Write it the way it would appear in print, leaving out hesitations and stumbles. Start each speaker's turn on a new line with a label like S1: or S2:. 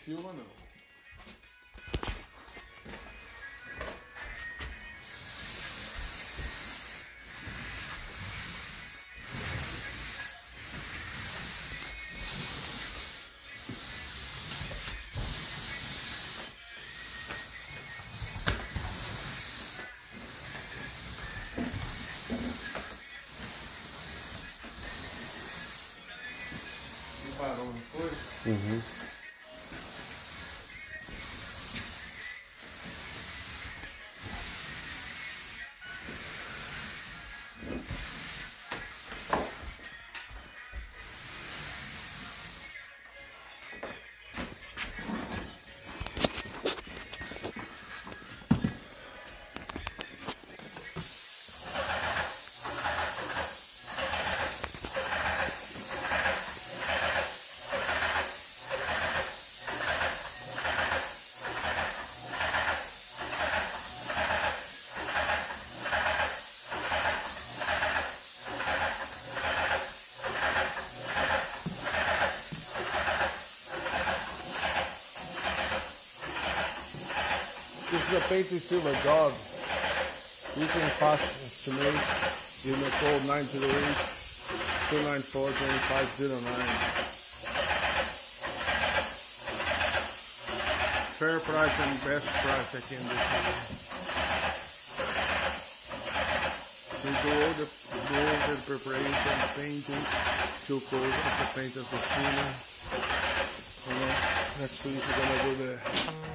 S1: filma não. Parou, não foi?
S2: Uhum. This is a painted silver dog. You can fast estimate. Give me a call 908-294-2509. Fair price and best price I can do. We do all the preparation, painting, two coats of the paint of the ceiling. And then next week we're gonna do the